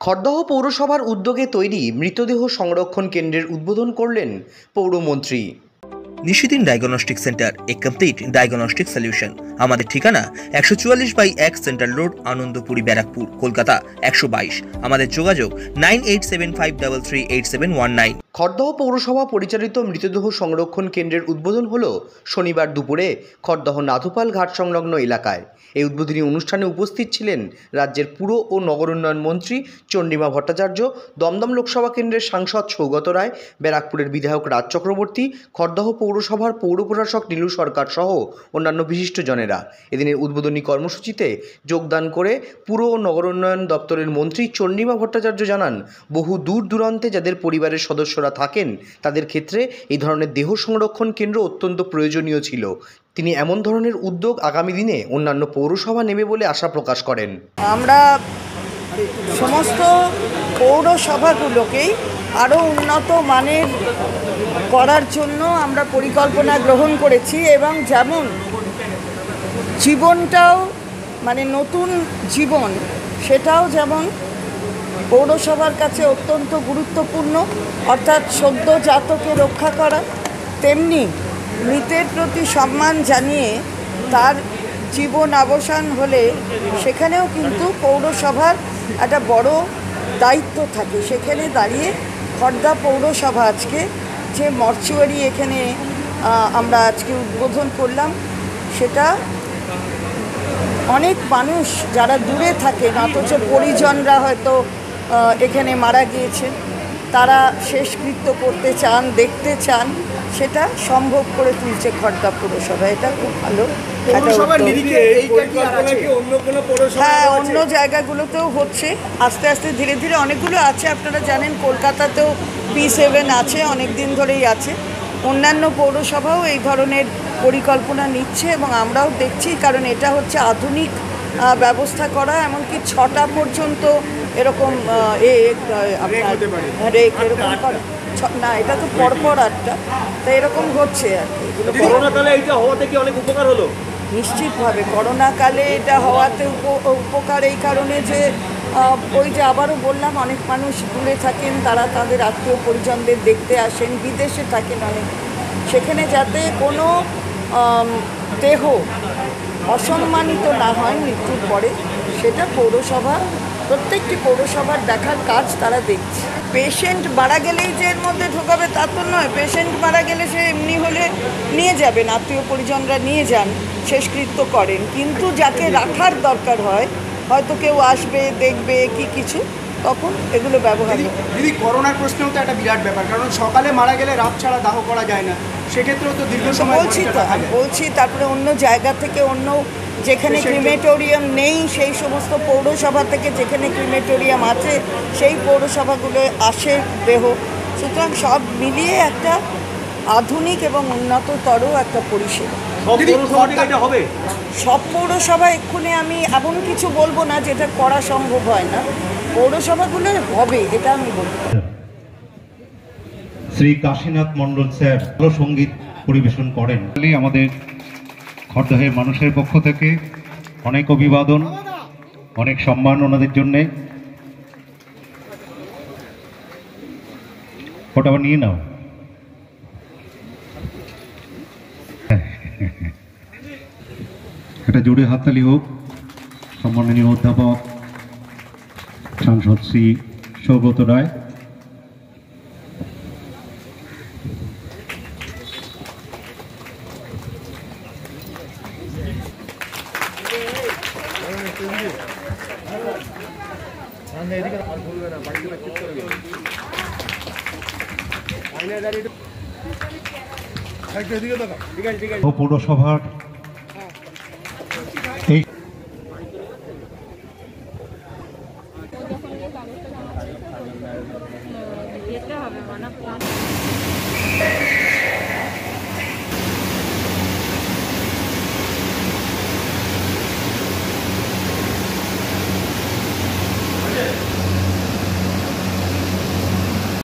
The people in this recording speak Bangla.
খড়দহ পৌরসভার উদ্যোগে তৈরি মৃতদেহ সংরক্ষণ কেন্দ্রের উদ্বোধন করলেন পৌরমন্ত্রী। Nishidin diagnostic centre, a complete diagnostic solution. আমাদের ঠিকানা 144/1 সেন্ট্রাল রোড, আনন্দপুরি, ব্যারাকপুর, কলকাতা 122। আমাদের যোগাযোগ 9875338719। খড়দহ পৌরসভা পরিচালিত মৃতদেহ সংরক্ষণ কেন্দ্রের উদ্বোধন হল শনিবার দুপুরে খড়দহ নাথুপাল ঘাট সংলগ্ন এলাকায়। এই উদ্বোধনী অনুষ্ঠানে উপস্থিত ছিলেন রাজ্যের পুর ও নগর উন্নয়ন মন্ত্রী চন্দ্রিমা ভট্টাচার্য, দমদম লোকসভা কেন্দ্রের সাংসদ সৌগত রায়, ব্যারাকপুরের বিধায়ক রাজ চক্রবর্তী, খড়দহ পৌরসভার পৌর প্রশাসক নীলু সরকার সহ অন্যান্য বিশিষ্টজনেরা। এদিনের উদ্বোধনী কর্মসূচিতে যোগদান করে পুর ও নগর উন্নয়ন দপ্তরের মন্ত্রী চন্দ্রিমা ভট্টাচার্য জানান, বহু দূর দূরান্তে যাদের পরিবারের সদস্যরা থাকেন তাদের ক্ষেত্রে এই ধরনের দেহ সংরক্ষণ কেন্দ্র অত্যন্ত প্রয়োজনীয় ছিল। তিনি এমন ধরনের উদ্যোগ আগামী দিনে অন্যান্য পৌরসভা নেবে বলে আশা প্রকাশ করেন। আমরা সমস্ত পৌরসভাগুলোকেই আরও উন্নত মানের করার জন্য আমরা পরিকল্পনা গ্রহণ করেছি এবং যেমন জীবনটাও মানে নতুন জীবন সেটাও যেমন পৌরসভার কাছে অত্যন্ত গুরুত্বপূর্ণ, অর্থাৎ সদ্যজাতকে রক্ষা করা, তেমনি মৃতের প্রতি সম্মান জানিয়ে তার জীবন অবসান হলে সেখানেও কিন্তু পৌরসভার একটা বড় দায়িত্ব থাকে। সেখানে দাঁড়িয়ে খড়দা পৌরসভা আজকে যে মর্চুয়ারি এখানে আমরা আজকে উদ্বোধন করলাম, সেটা অনেক মানুষ যারা দূরে থাকেন অথচ পরিজনরা হয়তো এখানে মারা গিয়েছেন, তারা শেষকৃত্য করতে চান, দেখতে চান, সেটা সম্ভব করে তুলছে খড়দা পৌরসভা। এটা খুব ভালো। হ্যাঁ, অন্য জায়গাগুলোতেও হচ্ছে, আস্তে আস্তে ধীরে ধীরে অনেকগুলো আছে। আপনারা জানেন কলকাতাতেও P7 আছে, অনেক দিন ধরেই আছে। অন্যান্য পৌরসভাও এই ধরনের পরিকল্পনা নিচ্ছে এবং আমরাও দেখছি, কারণ এটা হচ্ছে আধুনিক ব্যবস্থা করা, এমনকি 6টা পর্যন্ত এরকম এরকম না, এটা তো পরপর 8টা, তাই এরকম হচ্ছে আর কি। করোনাকালে এইটা হওয়াতে কি অনেক উপকার হলো? নিশ্চিতভাবে করোনাকালে এটা হওয়াতে উপকার এই কারণে যে ওই যে আবারও বললাম, অনেক মানুষ দূরে থাকেন, তারা তাদের আত্মীয় পরিজনদের দেখতে আসেন, বিদেশে থাকেন অনেক, সেখানে যাতে কোনো দেহ অসম্মানিত না হয় মৃত্যুর পরে, সেটা পৌরসভা প্রত্যেকটি পৌরসভার দেখার কাজ তারা দেখছে। পেশেন্ট মারা গেলেই যে এর মধ্যে ঢোকাবে তা তো নয়। পেশেন্ট মারা গেলে সে এমনি হলে নিয়ে যাবেন, আত্মীয় পরিজনরা নিয়ে যান, শেষকৃত্য করেন, কিন্তু যাকে রাখার দরকার হয়, হয়তো কেউ আসবে দেখবে কি কিছু, তখন এগুলো ব্যবহার হয়। দিদি, করোনার প্রশ্নেও তো একটা বিরাট ব্যাপার, কারণ সকালে মারা গেলে রাত ছাড়া দাহ করা যায় না, সেক্ষেত্রেও তো দীর্ঘ সময় বলছি। তারপরে অন্য জায়গা থেকে, অন্য যেখানে ক্রিমেটোরিয়াম নেই সেই সমস্ত পৌরসভা থেকে যেখানে ক্রিমেটোরিয়াম আছে সেই পৌরসভাগুলো আসে দেহ। সুতরাং সব মিলিয়ে একটা আধুনিক এবং উন্নততর একটা পরিষেবা। সব পৌরসভা এক্ষুনি আমি এমন কিছু বলবো না যেটা করা সম্ভব হয় না, পৌরসভাগুলো হবে, এটা আমি বলবো। শ্রী কাশীনাথ মণ্ডল স্যার ভালো সঙ্গীত পরিবেশন করেন। আমাদের খড়দহের মানুষের পক্ষ থেকে অনেক অভিবাদন, অনেক সম্মান ওনাদের জন্যে। ওটা আবার নিয়ে নাও। এটা জোরে হাততালি হোক। সম্মাননীয় অধ্যাপক সাংসদ শ্রী সৌগত রায়, পৌরসভার